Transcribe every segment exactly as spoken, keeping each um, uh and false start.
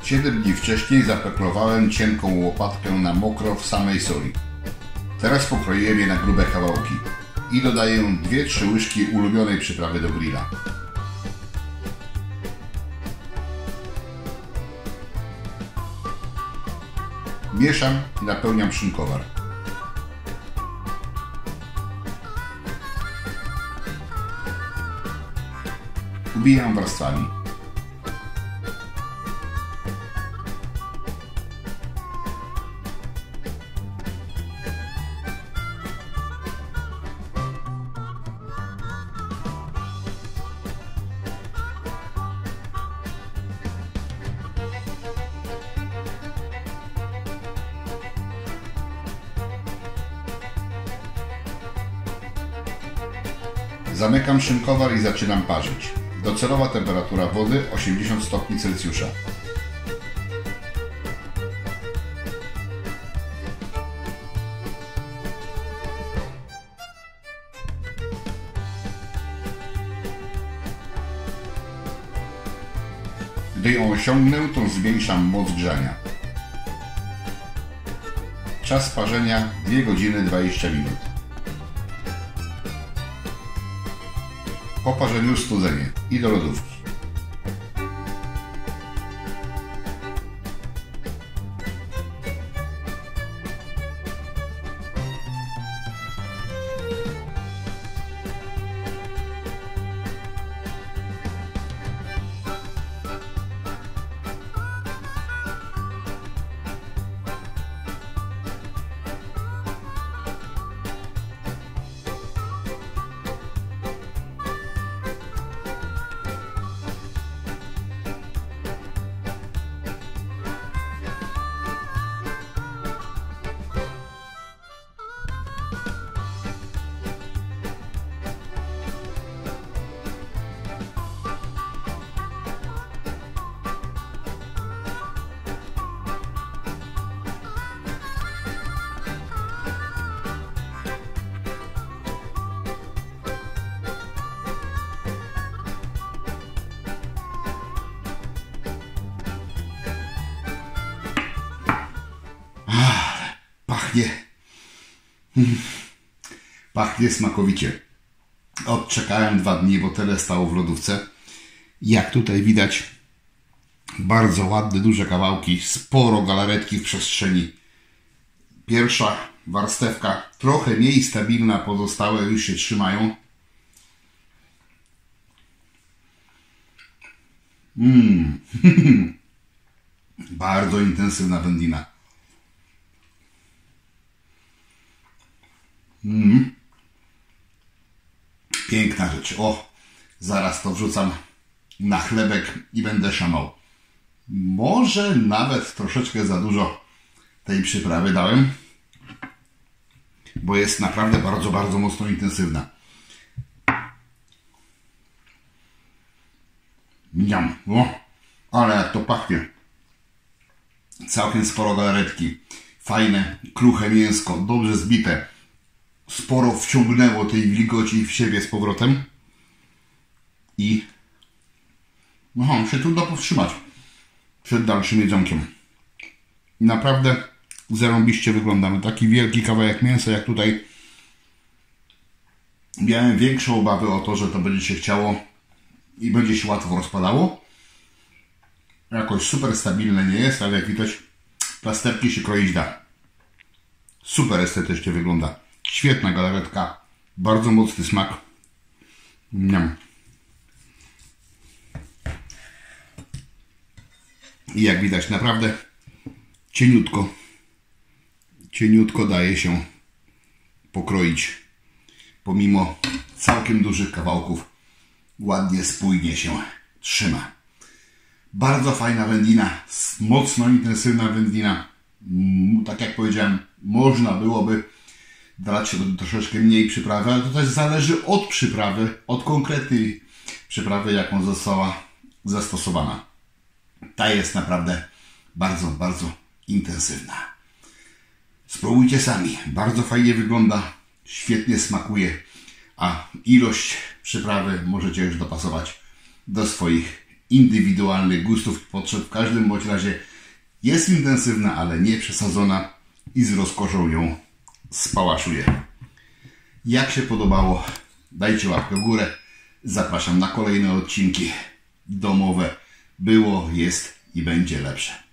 siedem dni wcześniej zapeklowałem cienką łopatkę na mokro w samej soli. Teraz pokroiłem je na grube kawałki i dodaję dwie trzy łyżki ulubionej przyprawy do grilla. Mieszam i napełniam szynkowar. Ubijam warstwami. Zamykam szynkowar i zaczynam parzyć. Docelowa temperatura wody osiemdziesiąt stopni Celsjusza. Gdy ją osiągnę, to zwiększam moc grzania. Czas parzenia dwie godziny dwadzieścia minut. Po parzeniu studzenie i do lodówki. Pachnie. Pachnie smakowicie. Odczekałem dwa dni, bo tyle stało w lodówce. Jak tutaj widać, bardzo ładne, duże kawałki, sporo galaretki w przestrzeni. Pierwsza warstewka trochę mniej stabilna, pozostałe już się trzymają. Mmm. Bardzo intensywna wędlina. Mm. Piękna rzecz. O, zaraz to wrzucam na chlebek i będę szamał. Może nawet troszeczkę za dużo tej przyprawy dałem, bo jest naprawdę bardzo, bardzo mocno intensywna. Miam. O, ale jak to pachnie. Całkiem sporo galaretki. Fajne, kruche mięsko, dobrze zbite. Sporo wciągnęło tej wilgoci w siebie z powrotem. I no, się trudno powstrzymać przed dalszym jedzonkiem. Naprawdę zarąbiście wyglądamy. Taki wielki kawałek mięsa jak tutaj. Miałem większe obawy o to, że to będzie się chciało i będzie się łatwo rozpadało. Jakoś super stabilne nie jest, ale jak widać, plasterki się kroić da. Super estetycznie wygląda. Świetna galaretka. Bardzo mocny smak. Miam. I jak widać, naprawdę cieniutko, cieniutko daje się pokroić. Pomimo całkiem dużych kawałków, ładnie, spójnie się trzyma. Bardzo fajna wędlina, mocno intensywna wędlina. Tak jak powiedziałem, można byłoby dać troszeczkę mniej przyprawy, ale to też zależy od przyprawy, od konkretnej przyprawy, jaką została zastosowana. Ta jest naprawdę bardzo, bardzo intensywna. Spróbujcie sami. Bardzo fajnie wygląda, świetnie smakuje, a ilość przyprawy możecie już dopasować do swoich indywidualnych gustów i potrzeb. W każdym bądź razie jest intensywna, ale nie przesadzona i z rozkoszą ją spałaszuję. Jak się podobało, dajcie łapkę w górę. Zapraszam na kolejne odcinki domowe. Było, jest i będzie lepsze.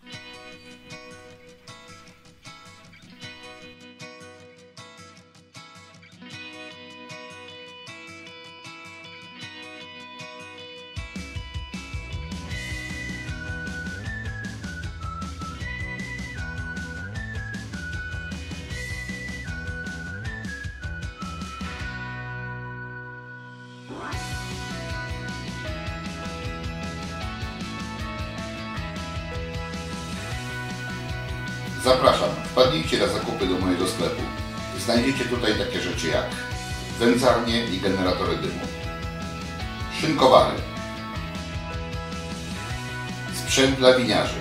Zapraszam, wpadnijcie na zakupy do mojego sklepu. Znajdziecie tutaj takie rzeczy jak wędzarnie i generatory dymu, szynkowary, sprzęt dla winiarzy,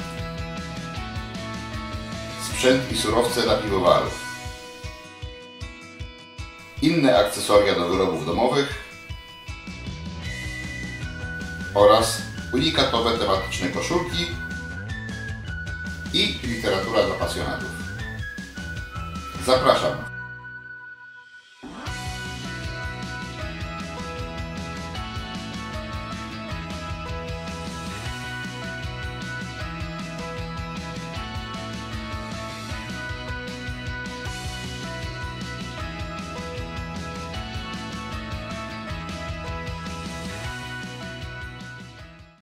sprzęt i surowce dla piwowarów, inne akcesoria do wyrobów domowych oraz unikatowe tematyczne koszulki i literatura dla pasjonatów. Zapraszam.